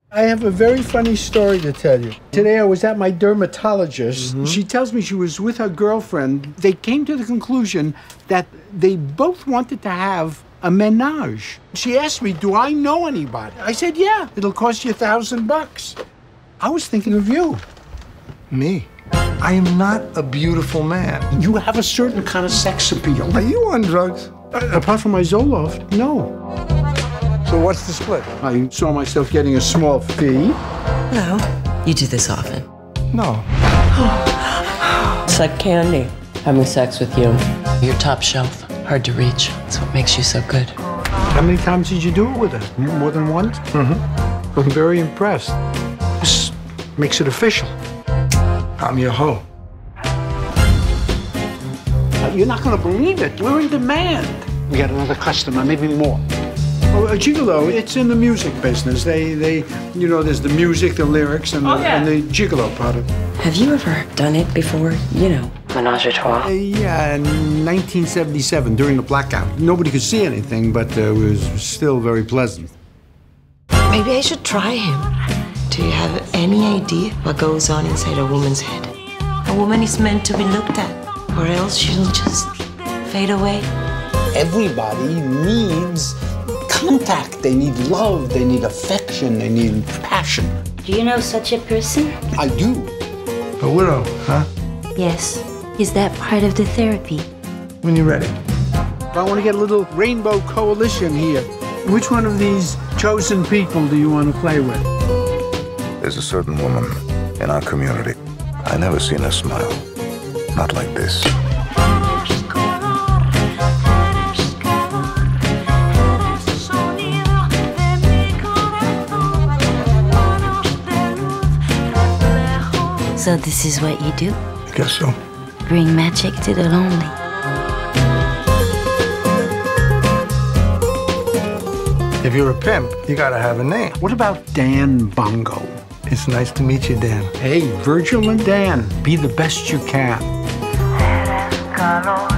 I have a very funny story to tell you. Today I was at my dermatologist. She tells me she was with her girlfriend. They came to the conclusion that they both wanted to have a menage. She asked me, do I know anybody? I said, yeah, it'll cost you $1,000. I was thinking of you. Me? I am not a beautiful man. You have a certain kind of sex appeal. Are you on drugs? Apart from my Zoloft, no. So what's the split? I saw myself getting a small fee. No. You do this often? No. It's like candy, having sex with you. You're top shelf, hard to reach. That's what makes you so good. How many times did you do it with her? More than once? I'm very impressed. This makes it official. I'm your hoe. You're not going to believe it. We're in demand. We got another customer, maybe more. Oh, Gigolo, it's in the music business. They, you know, there's the music, the lyrics, and the Gigolo part of it. Have you ever done it before? You know, menage a trois. Yeah, in 1977, during the blackout. Nobody could see anything, but it was still very pleasant. Maybe I should try him. Do you have any idea what goes on inside a woman's head? A woman is meant to be looked at, or else she'll just fade away. Everybody needs contact. They need love. They need affection. They need passion. Do you know such a person? I do. A widow, huh? Yes. Is that part of the therapy? When you're ready. I want to get a little rainbow coalition here. Which one of these chosen people do you want to play with? There's a certain woman in our community. I never seen her smile. Not like this. So this is what you do? I guess so. Bring magic to the lonely. If you're a pimp, you gotta have a name. What about Dan Bongo? It's nice to meet you, Dan. Hey, Virgil and Dan, be the best you can.